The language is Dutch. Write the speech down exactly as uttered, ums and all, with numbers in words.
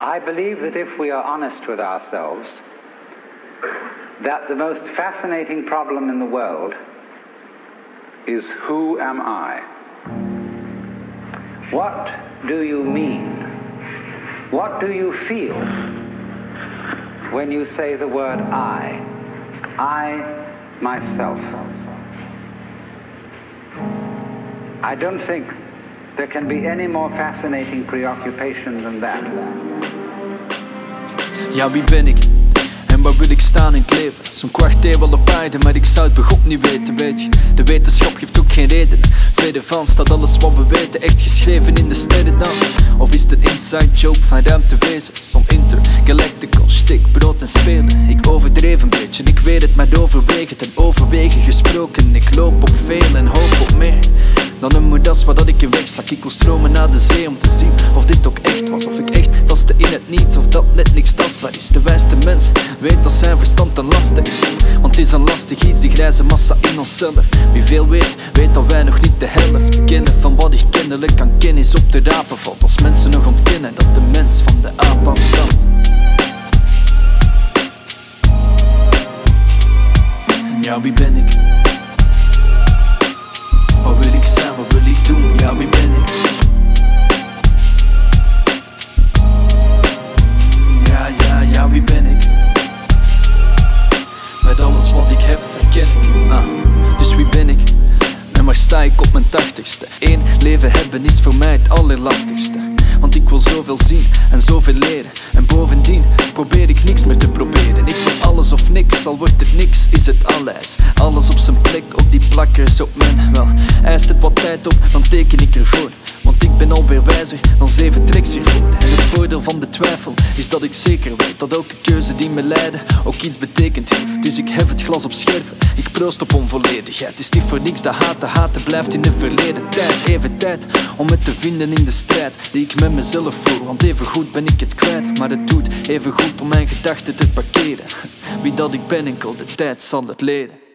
I believe that if we are honest with ourselves, that the most fascinating problem in the world is who am I? What do you mean? What do you feel when you say the word I? I, myself. I don't think there can be any more fascinating preoccupation than that. Ja, wie ben ik? En waar wil ik staan in het leven? Zo'n kwart eeuw al op aarde, maar ik zou het begot niet weten, weet je. De wetenschap geeft ook geen reden. Verder van staat alles wat we weten echt geschreven in de sterren dan? Of is het een inside joke van ruimtewezens? Som intergalactical, stik, brood en spelen. Ik overdreef een beetje, ik weet het, maar overwegen ten overwegen gesproken. Ik loop op veel en hoop op meer dan een moedas waar dat ik in wegzak. Ik wil stromen naar de zee om te zien of dit ook echt was. Of ik echt taste in het niets, of dat net niks tastbaar is. De wijste mens weet dat zijn verstand een laste is. Want het is een lastig iets, die grijze massa in onszelf. Wie veel weet, weet dat wij nog niet de helft kennen van wat ik kennelijk aan kennis op te rapen valt. Als mensen nog ontkennen dat de mens van de aap afstamt. Ja, wie ben ik? Wat wil ik zijn, wat wil ik doen? Ja, wie ben ik? Ja, ja, ja, wie ben ik? Met alles wat ik heb verken ik. Ah, dus wie ben ik? En waar sta ik op mijn tachtigste? Eén leven hebben is voor mij het allerlastigste. Want ik wil zoveel zien en zoveel leren. En bovendien probeer ik niks meer te proberen. Ik wil alles of niks, al wordt het niks, is het alles. Alles op zijn plek, op die plakkers op mijn wel. Eist het wat tijd op, dan teken ik ervoor. Want ik ben alweer wijzer dan zeven tricks hiervoor. En het voordeel van de twijfel is dat ik zeker weet dat elke keuze die me leidde ook iets betekend heeft. Dus ik hef het glas op scherven, ik proost op onvolledigheid. Het is niet voor niks dat haten haten blijft in de verleden tijd. Even tijd om het te vinden in de strijd die ik met mezelf voer. Want even goed ben ik het kwijt, maar het doet even goed om mijn gedachten te parkeren. Wie dat ik ben, enkel de tijd zal het leren.